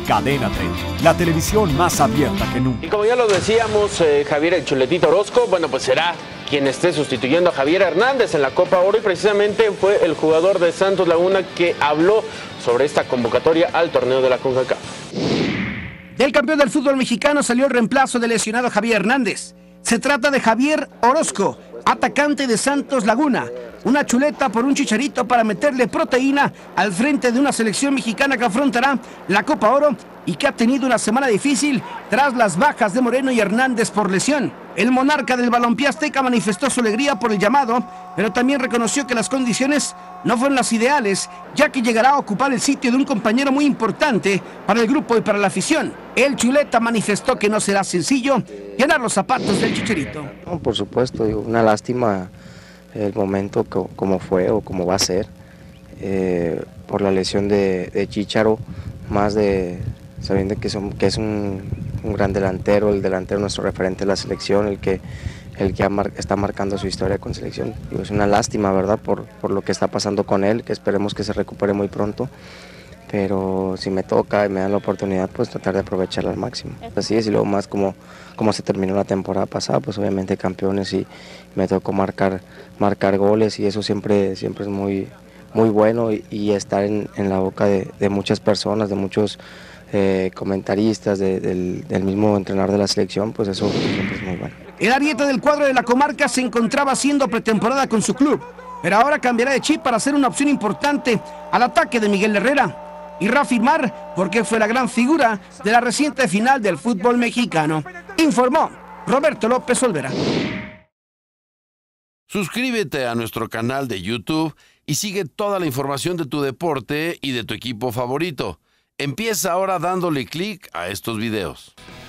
Cadena 30, la televisión más abierta que nunca. Y como ya lo decíamos, Javier el Chuletito Orozco, bueno, pues será quien esté sustituyendo a Javier Hernández en la Copa Oro, y precisamente fue el jugador de Santos Laguna que habló sobre esta convocatoria al torneo de la CONCACAF. Del campeón del fútbol mexicano salió el reemplazo del lesionado Javier Hernández. Se trata de Javier Orozco, atacante de Santos Laguna. Una chuleta por un chicharito para meterle proteína al frente de una selección mexicana que afrontará la Copa Oro y que ha tenido una semana difícil tras las bajas de Moreno y Hernández por lesión. El monarca del balompié azteca manifestó su alegría por el llamado, pero también reconoció que las condiciones no fueron las ideales, ya que llegará a ocupar el sitio de un compañero muy importante para el grupo y para la afición. El chuleta manifestó que no será sencillo llenar los zapatos del chicharito. No, por supuesto, una lástima el momento como fue o como va a ser, por la lesión de Chicharo, más de sabiendo que es un gran delantero, el delantero nuestro referente de la selección, el que está marcando su historia con selección. Es una lástima, ¿verdad?, por lo que está pasando con él, que esperemos que se recupere muy pronto, pero si me toca y me dan la oportunidad, pues tratar de aprovecharla al máximo. Así es, y luego más como se terminó la temporada pasada, pues obviamente campeones, y me tocó marcar goles, y eso siempre es muy bueno, y estar en la boca de muchas personas, de muchos comentaristas, del mismo entrenador de la selección, pues eso siempre es muy bueno. El ariete del cuadro de la comarca se encontraba haciendo pretemporada con su club, pero ahora cambiará de chip para ser una opción importante al ataque de Miguel Herrera y reafirmar por qué fue la gran figura de la reciente final del fútbol mexicano. Informó Roberto López Olvera. Suscríbete a nuestro canal de YouTube y sigue toda la información de tu deporte y de tu equipo favorito. Empieza ahora dándole clic a estos videos.